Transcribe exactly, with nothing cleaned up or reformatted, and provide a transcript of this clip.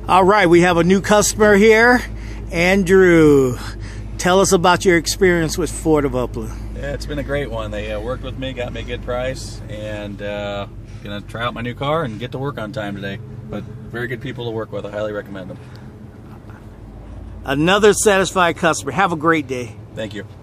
All right, we have a new customer here. Andrew, tell us about your experience with Ford of Upland. Yeah, it's been a great one. They uh, worked with me, got me a good price, and uh, gonna try out my new car and get to work on time today. But very good people to work with. I highly recommend them. Another satisfied customer. Have a great day. Thank you.